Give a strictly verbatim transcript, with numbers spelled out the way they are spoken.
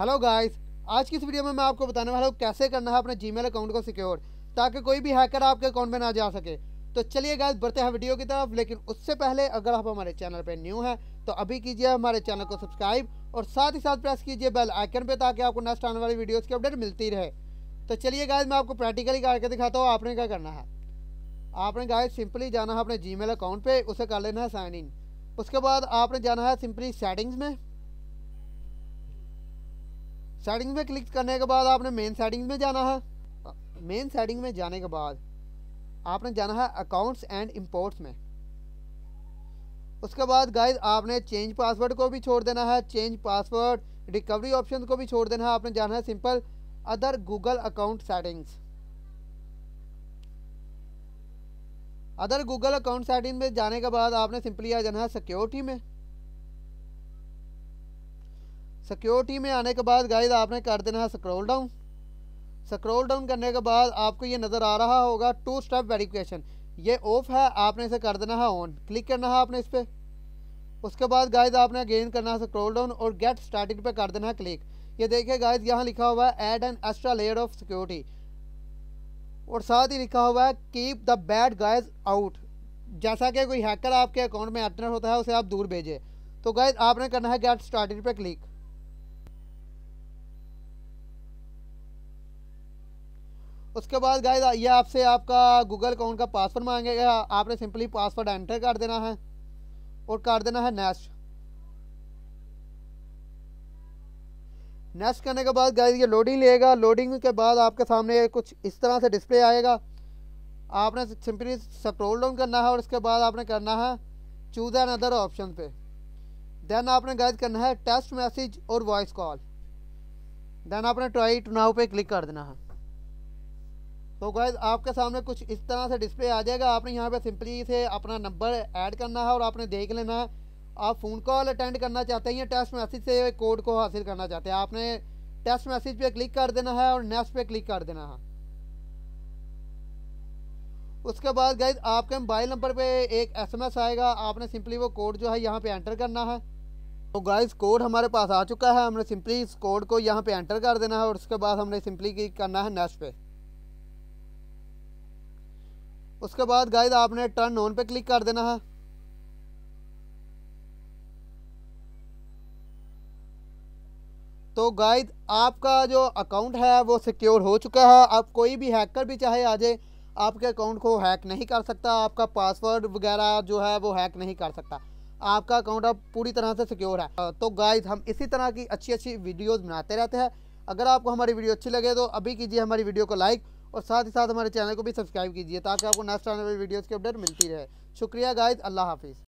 Hello guys, आज की इस वीडियो में मैं आपको बताने वाला हूँ कैसे करना है अपने जीमेल अकाउंट को सिक्योर, ताकि कोई भी हैकर आपके अकाउंट में ना जा सके। तो चलिए गाइस बढ़ते हैं वीडियो की तरफ। लेकिन उससे पहले अगर आप हमारे चैनल पर न्यू हैं तो अभी कीजिए हमारे चैनल को सब्सक्राइब और साथ ही साथ प्रेस कीजिए बेल आइकन पे, ताकि आपको नेक्स्ट आने वाली वीडियोज़ की अपडेट मिलती रहे। तो चलिए गाइस मैं आपको प्रैक्टिकली करके दिखाता हूँ आपने क्या करना है। आपने गाइस सिंपली जाना है अपने जीमेल अकाउंट पे, उसे कर लेना है साइन इन। उसके बाद आपने जाना है सिंपली सेटिंग्स में। सेटिंग्स में क्लिक करने के बाद आपने मेन सेटिंग्स में जाना है। मेन सेटिंग में जाने के बाद आपने जाना है अकाउंट्स एंड इंपोर्ट्स में। उसके बाद गाइस आपने चेंज पासवर्ड को भी छोड़ देना है, चेंज पासवर्ड रिकवरी ऑप्शन को भी छोड़ देना है। आपने जाना है simple other Google account settings. Other Google account setting में जाने के बाद आपने सिंपली आ जाना है सिक्योरिटी में। सिक्योरिटी में आने के बाद गाइस आपने कर देना है स्क्रॉल डाउन। स्क्रॉल डाउन करने के बाद आपको ये नज़र आ रहा होगा टू स्टेप वेरिफिकेशन, ये ऑफ है, आपने इसे कर देना है ऑन। क्लिक करना है आपने इस पर। उसके बाद गाइस आपने अगेन करना है स्क्रॉल डाउन और गेट स्टार्टेड पे कर देना है क्लिक। ये देखिए गाइस यहाँ लिखा हुआ है add an extra layer of security, और साथ ही लिखा हुआ है keep the bad guys out, जैसा कि कोई हैकर आपके अकाउंट में एंटर होता है उसे आप दूर भेजें। तो गाइस आपने करना है गेट स्टार्टेड पे क्लिक। उसके बाद गाइस ये आपसे आपका गूगल अकाउंट का पासवर्ड मांगेगा, आपने सिंपली पासवर्ड एंटर कर देना है और कर देना है नेक्स्ट। नेक्स्ट करने के बाद गाइस ये लोडिंग लेगा। लोडिंग के बाद आपके सामने कुछ इस तरह से डिस्प्ले आएगा। आपने सिंपली स्क्रॉल डाउन करना है और उसके बाद आपने करना है चूज एन अदर ऑप्शन पे। देन आपने गाइस करना है टेक्स्ट मैसेज और वॉइस कॉल। देन आपने ट्राई टू नाउ पे क्लिक कर देना है। तो गाइस आपके सामने कुछ इस तरह से डिस्प्ले आ जाएगा। आपने यहाँ पे सिंपली से अपना नंबर ऐड करना है और आपने देख लेना है आप फ़ोन कॉल अटेंड करना चाहते हैं या टेक्स्ट मैसेज से कोड को हासिल करना चाहते हैं। आपने टेक्स्ट मैसेज पे क्लिक कर देना है और नेक्स्ट पे क्लिक कर देना है। उसके बाद गाइस आपके मोबाइल नंबर पे एक एसएमएस आएगा, आपने सिंपली वो कोड जो है यहाँ पे एंटर करना है। तो गाइस कोड हमारे पास आ चुका है, हमने सिंपली इस कोड को यहाँ पे एंटर कर देना है और उसके बाद हमने सिंपली क्लिक करना है नेक्स्ट पे। उसके बाद गाइस आपने टर्न ऑन पे क्लिक कर देना है। तो गाइस आपका जो अकाउंट है वो सिक्योर हो चुका है। अब कोई भी हैकर भी चाहे आ जाए आपके अकाउंट को हैक नहीं कर सकता, आपका पासवर्ड वगैरह जो है वो हैक नहीं कर सकता। आपका अकाउंट अब पूरी तरह से सिक्योर है। तो गाइस हम इसी तरह की अच्छी अच्छी वीडियोस बनाते रहते हैं। अगर आपको हमारी वीडियो अच्छी लगे तो अभी कीजिए हमारी वीडियो को लाइक और साथ ही साथ हमारे चैनल को भी सब्सक्राइब कीजिए, ताकि आपको नेक्स्ट आने वाली वीडियोज़ की अपडेट मिलती रहे। शुक्रिया गाइस, अल्लाह हाफिज़।